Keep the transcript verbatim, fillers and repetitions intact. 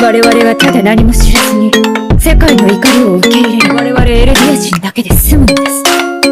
我々はただ何も知らずに世界の怒りを受け入れる我々エルディア人だけで済むのです。